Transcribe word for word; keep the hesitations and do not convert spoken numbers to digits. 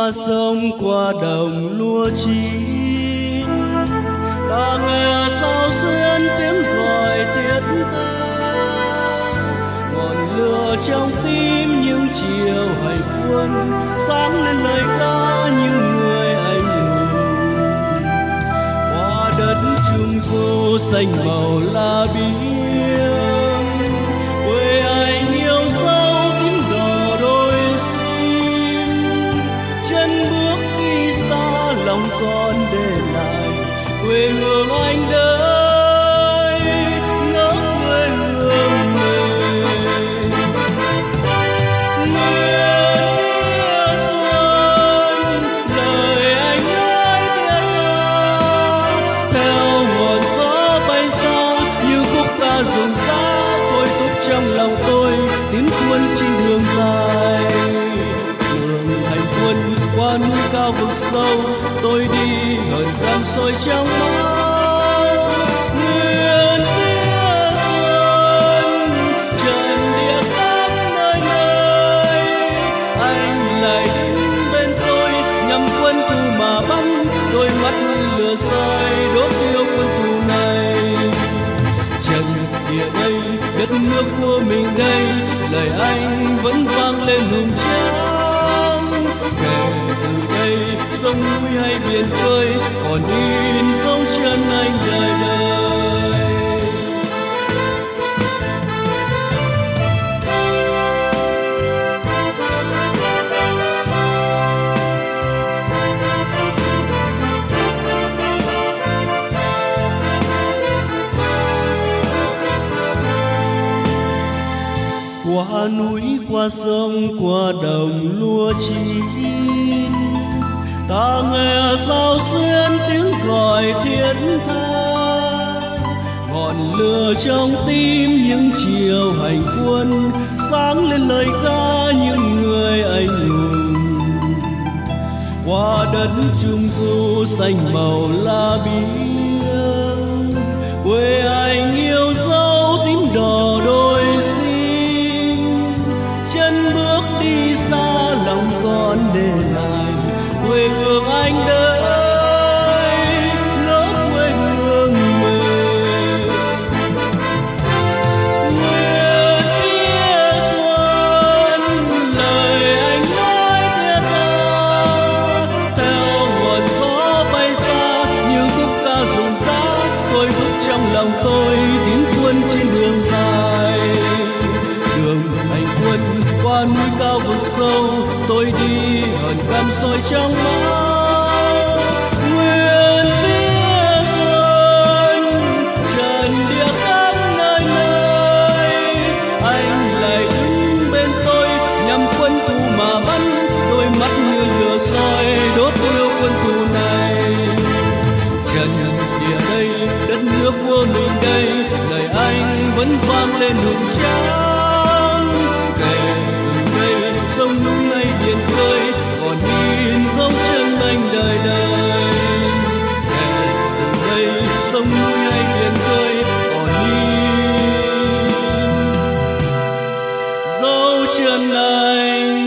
qua sông qua đồng lúa chín, ta nghe sao xuyên tiếng gọi thiết tha, ngọn lửa trong tim những chiều hành quân sáng lên lời ca như người anh hùng. Qua đất Trung Du xanh màu lá biếc, quê anh yêu dấu tím đỏ đôi sim, chân bước đi xa lòng con để lại quê hương anh đây, ngỡ quê hương mình. Nguyện xuân lời anh nói biết ta, theo ngọn gió bay xa như khúc ca rụng rã thôi thúc trong lòng tôi tiến quân trên đường dài. Đường hành quân qua núi cao vực sâu, tôi đi gần cam soi trong máu. Nguyện phía xuân trần địa khắp nơi nơi, anh lại đứng bên tôi nhằm quân thù mà bắn, đôi mắt lửa soi đốt yêu quân thù này. Trần địa đây đất nước của mình đây, lời anh vẫn vang lên hùng tráng. Kể từ đây sông núi hay biển khơi còn in dấu chân anh đời đời. Qua núi qua sông qua đồng lúa chín, ta nghe sao xuyên tiếng gọi thiết tha, ngọn lửa trong tim những chiều hành quân sáng lên lời ca những người anh hùng. Qua đất Trung Du xanh màu lá biếc, quê anh yêu dấu tím đỏ đôi sim, chân bước đi xa lòng con để lại quê hương anh đây, ngỡ quê hương mình. Nguyện phía xuân lời anh nói thiết tha, theo ngọn gió bay xa như khúc ca rụng rã thôi thúc trong lòng tôi tiến quân trên đường dài. Đường hành quân qua núi cao vực sâu, tôi đi hờn cam soi trong máu. Nguyện phía xuân trần địa khắp nơi nơi, anh lại đứng bên tôi nhằm quân thù mà bắn, đôi mắt như lửa soi đốt yêu quân thù này. Trần địa đây đất nước của mình đây, lời anh vẫn vang lên hùng tráng. Kể từ đây sông núi hay biển khơi còn in dấu chân anh đời đời. Kể từ đây sông núi hay biển khơi còn in dấu chân anh